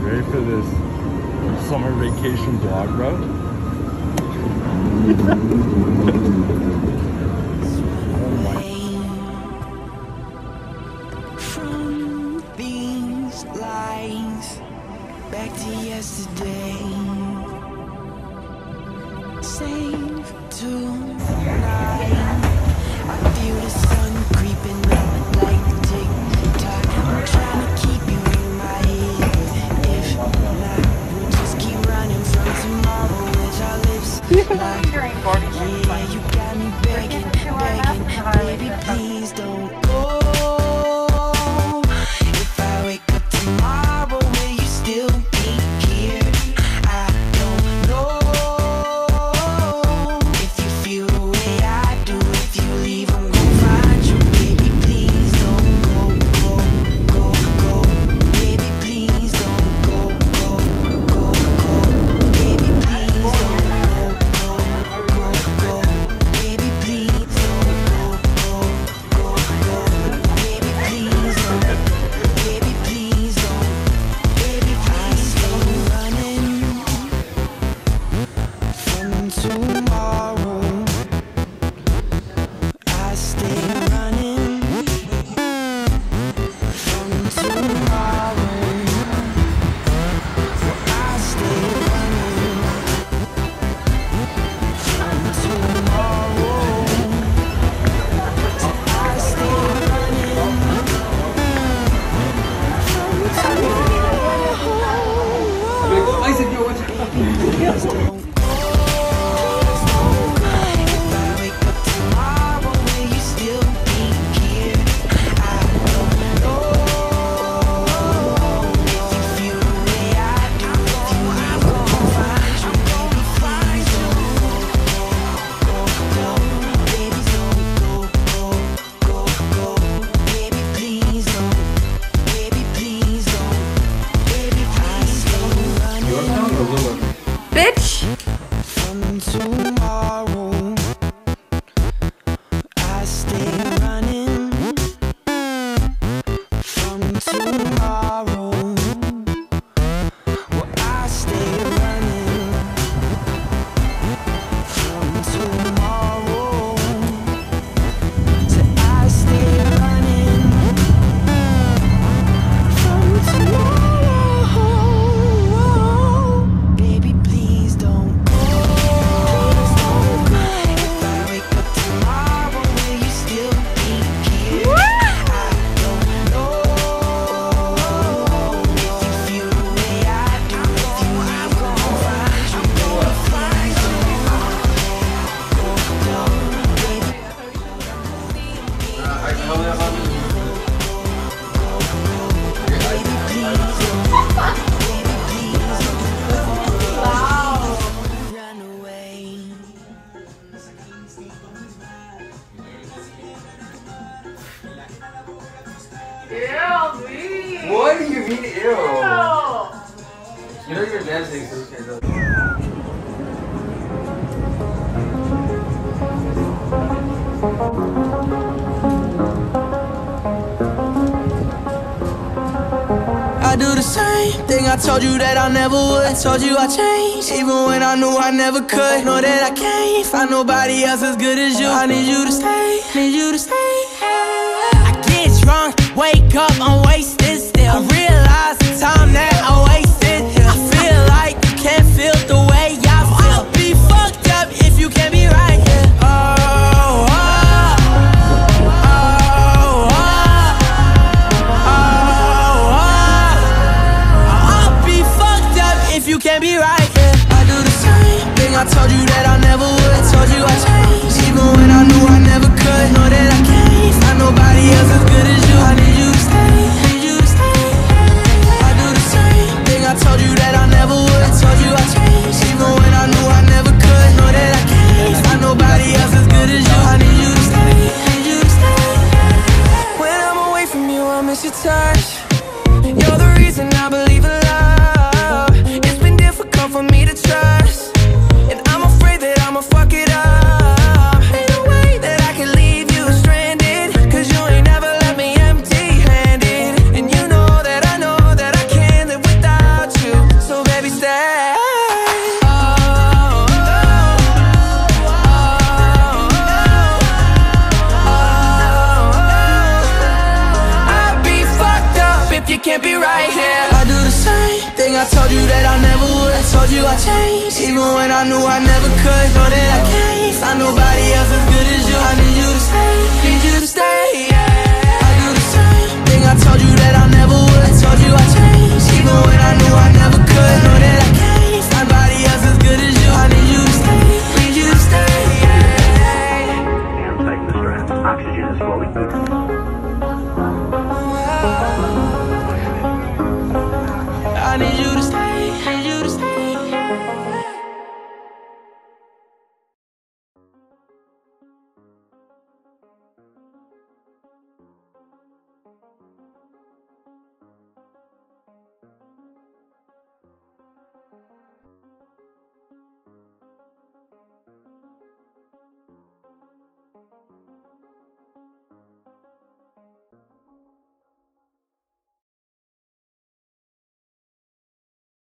Ready for this summer vacation vlog, bro? Oh my. From these lines back to yesterday, save tonight. I feel the sun creeping up like the tick-tock. I'm trying to keep you in my head. If not, we'll just keep running from tomorrow with our lips locked. Yeah, you got me begging, baby, please don't go. If I wake up tomorrow, will you still be here? I don't know. If you feel the way I do, if you leave, I'm gonna find you. Baby, please don't go, go, go, go. Baby, please don't go, go, go, go. Baby, please don't go, go, go, go. Baby, please don't go, go, go, go. Baby, please don't. Baby, please don't. Baby, please don't. Running from tomorrow. I stay running from tomorrow. I stay running from tomorrow. I stay running from tomorrow. If I wake up tomorrow, will you still be here? I don't know. If you feel the way I do, if you leave, I'm gonna find you. Baby, please don't go, go, go. Baby, don't go, go, go, go. Baby, please don't. Baby, please don't. Baby, please don't. Running Bitch! from tomorrow. I stay running from tomorrow. Well, I stay running from tomorrow. So I stay running from tomorrow. Baby, please don't go. If I wake up tomorrow, will you still be here? I don't know. If you feel the way I do, if you leave, I'm gonna find you. Baby, please don't go, go, baby. Run away. What do you mean, ew? You know you're dancing, so you can't do it. I do the same thing I told you that I never would. I told you I changed, even when I knew I never could. Know that I can't find nobody else as good as you. I need you to stay, need you to stay. I get drunk, wake up, I'm wasted still. I realize the time that I wasted. I feel like you can't feel the way I feel. I'll be fucked up if you can't be right here. Oh, oh, oh, oh, oh. I'll be fucked up if you can't be right here. I do the same thing I told you that I never would. I told you I changed, even when I knew I never could. Know that I can't find nobody else as good as you. I need you to stay, need you to stay. I do the same thing I told you that I never would. I told you I changed, even when I knew I never could. Know that I can't find nobody else as good as you. I need you to stay, need you to stay. When I'm away from you, I miss your touch. You're the reason I believe in love. It's been difficult for me to trust, and I'm afraid that I'ma fuck it up. Ain't no way that I can leave you stranded, 'cause you ain't never left me empty-handed. And you know that I can't live without you. be right here. I do the same thing I told you that I never would. I told you I changed, even when I knew I never could. Know that I can't find nobody else as good as you. I need you to stay, need you to stay, yeah. I do the same thing I told you that I never would. I told you I changed, even when I knew I never could. Know that I can't find nobody else as good as you. I need you to stay, need you to stay, yeah. Hands tighten the straps. Oxygen is flowing. I need you to stay.